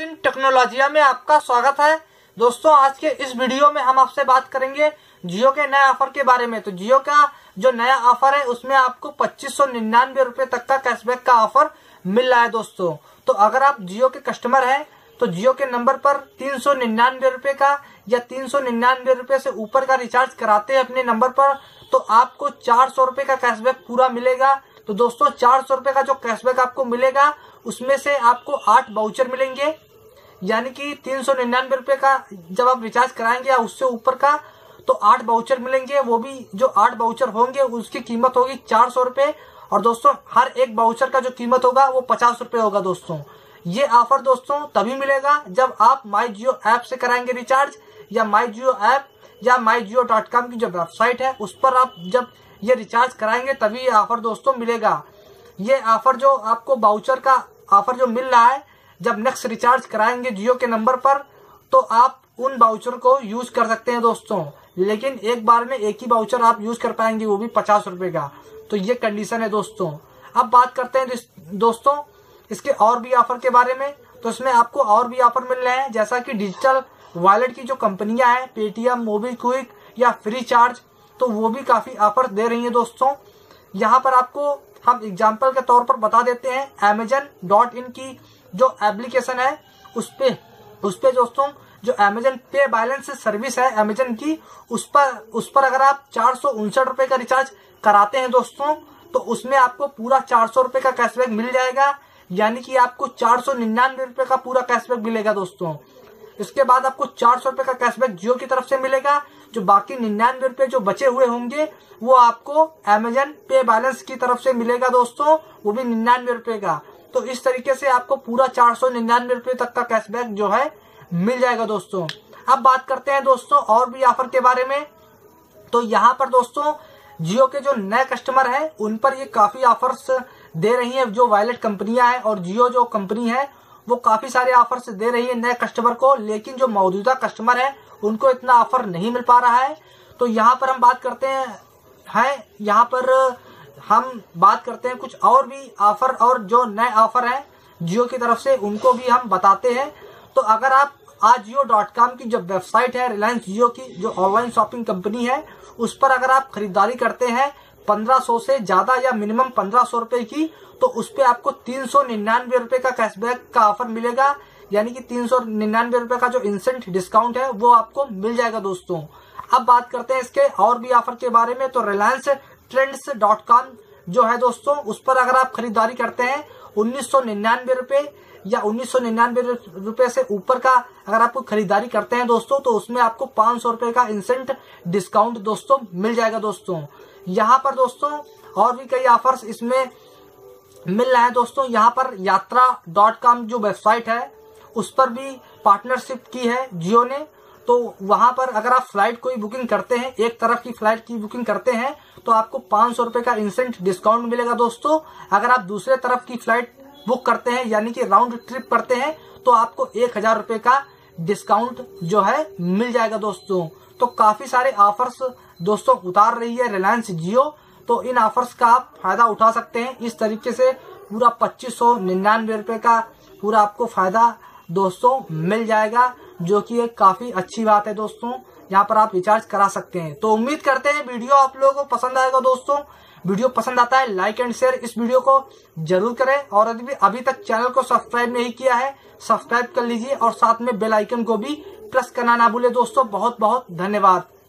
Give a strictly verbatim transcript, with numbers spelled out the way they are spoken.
टेक्नोलॉजिया में आपका स्वागत है। दोस्तों, आज के इस वीडियो में हम आपसे बात करेंगे जियो के नए ऑफर के बारे में। तो जियो का जो नया ऑफर है उसमें आपको पच्चीस सौ निन्यानवे रूपये तक का कैशबैक का ऑफर मिल रहा है। दोस्तों, तो अगर आप जियो के कस्टमर हैं तो जियो के नंबर पर तीन सौ निन्यानवे रूपये का या तीन सौ निन्यानवे रूपये से ऊपर का रिचार्ज कराते हैं अपने नंबर पर तो आपको चार सौ रूपये का कैशबैक पूरा मिलेगा। तो दोस्तों, चार सौ रूपये का जो कैशबैक आपको मिलेगा उसमें से आपको आठ वाउचर मिलेंगे, यानी कि तीन सौ निन्यानवे रूपये का जब आप रिचार्ज कराएंगे या उससे ऊपर का तो आठ वाउचर मिलेंगे। वो भी जो आठ वाउचर होंगे उसकी कीमत होगी चार सौ रूपये। और दोस्तों, हर एक वाउचर का जो कीमत होगा वो पचास रूपये होगा। दोस्तों, ये ऑफर दोस्तों तभी मिलेगा जब आप माई जियो ऐप से कराएंगे रिचार्ज, या माई जियो ऐप या माई जियो डॉट कॉम की जो वेबसाइट है उस पर आप जब ये रिचार्ज कराएंगे तभी ये ऑफर दोस्तों मिलेगा। ये ऑफर जो आपको वाउचर का ऑफर जो मिल रहा है, जब नेक्स्ट रिचार्ज कराएंगे जियो के नंबर पर तो आप उन वाउचर को यूज कर सकते हैं दोस्तों, लेकिन एक बार में एक ही वाउचर आप यूज कर पाएंगे, वो भी पचास रुपए का। तो ये कंडीशन है दोस्तों। अब बात करते हैं दोस्तों इसके और भी ऑफर के बारे में। तो इसमें आपको और भी ऑफर मिल रहे हैं, जैसा कि डिजिटल वॉलेट की जो कंपनियां हैं पेटीएम, मोबीक्विक या फ्री चार्ज, तो वो भी काफी ऑफर दे रही है दोस्तों। यहाँ पर आपको हम एग्जाम्पल के तौर पर बता देते हैं, अमेजन डॉट इन की जो एप्लीकेशन है उस पे उस पे दोस्तों जो अमेजन पे बैलेंस सर्विस है अमेजन की, उस पर उस पर अगर आप चार सौ उनसठ रुपए का रिचार्ज कराते हैं दोस्तों तो उसमें आपको पूरा चार सौ रुपए का कैशबैक मिल जाएगा, यानी कि आपको चार सौ निन्यानवे रुपए का पूरा कैशबैक मिलेगा दोस्तों। इसके बाद आपको चार सौ रुपए का कैशबैक जियो की तरफ से मिलेगा। जो बाकी निन्यानवे रुपए जो बचे हुए होंगे वो आपको अमेजन पे बैलेंस की तरफ से मिलेगा दोस्तों, वो भी निन्यानवे रुपए का। तो इस तरीके से आपको पूरा चार सौ निन्यानवे रुपए तक का कैशबैक जो है मिल जाएगा दोस्तों। अब बात करते हैं दोस्तों और भी ऑफर के बारे में। तो यहाँ पर दोस्तों जियो के जो नए कस्टमर हैं उन पर ये काफी ऑफर्स दे रही है जो वॉलेट कंपनियां हैं, और जियो जो कंपनी है वो काफी सारे ऑफर्स दे रही है नए कस्टमर को, लेकिन जो मौजूदा कस्टमर है उनको इतना ऑफर नहीं मिल पा रहा है। तो यहाँ पर हम बात करते हैं है यहाँ पर हम बात करते हैं कुछ और भी ऑफर, और जो नए ऑफर है जियो की तरफ से उनको भी हम बताते हैं। तो अगर आप आज जियो डॉट कॉम की जो वेबसाइट है रिलायंस जियो की जो ऑनलाइन शॉपिंग कंपनी है उस पर अगर आप खरीदारी करते हैं पंद्रह सौ से ज्यादा या मिनिमम पंद्रह सौ रुपए की, तो उस पे आपको तीन सौ निन्यानवे रुपए का कैशबैक का ऑफर मिलेगा, यानी कि तीन सौ निन्यानवे रुपए का जो इंस्टेंट डिस्काउंट है वो आपको मिल जाएगा दोस्तों। अब बात करते हैं इसके और भी ऑफर के बारे में। तो रिलायंस ट्रेंड्स डॉट कॉम जो है दोस्तों उस पर अगर आप खरीदारी करते हैं उन्नीस सौ निन्यानवे रुपए या उन्नीस सौ निन्यानवे रुपए से ऊपर का अगर आपको खरीदारी करते हैं दोस्तों तो उसमें आपको पांच सौ रुपए का इंस्टेंट डिस्काउंट दोस्तों मिल जाएगा दोस्तों। यहाँ पर दोस्तों और भी कई ऑफर्स इसमें मिल रहा है दोस्तों। यहाँ पर यात्रा डॉट कॉम जो वेबसाइट है उस पर भी पार्टनरशिप की है जियो ने। तो वहां पर अगर आप फ्लाइट कोई बुकिंग करते हैं, एक तरफ की फ्लाइट की बुकिंग करते हैं तो आपको पांच सौ रुपए का इंस्टेंट डिस्काउंट मिलेगा दोस्तों। अगर आप दूसरे तरफ की फ्लाइट बुक करते हैं यानी कि राउंड ट्रिप करते हैं तो आपको एक हजार रुपए का डिस्काउंट जो है मिल जाएगा दोस्तों। तो काफी सारे ऑफर्स दोस्तों उतार रही है रिलायंस जियो, तो इन ऑफर्स का आप फायदा उठा सकते हैं। इस तरीके से पूरा पच्चीस सौ निन्यानवे रुपए का पूरा आपको फायदा दोस्तों मिल जाएगा, जो कि एक काफी अच्छी बात है दोस्तों। यहाँ पर आप रिचार्ज करा सकते हैं। तो उम्मीद करते हैं वीडियो आप लोगों को पसंद आएगा दोस्तों। वीडियो पसंद आता है लाइक एंड शेयर इस वीडियो को जरूर करें, और यदि अभी तक चैनल को सब्सक्राइब नहीं किया है सब्सक्राइब कर लीजिए और साथ में बेल आइकन को भी प्रेस करना ना भूले दोस्तों। बहुत बहुत धन्यवाद।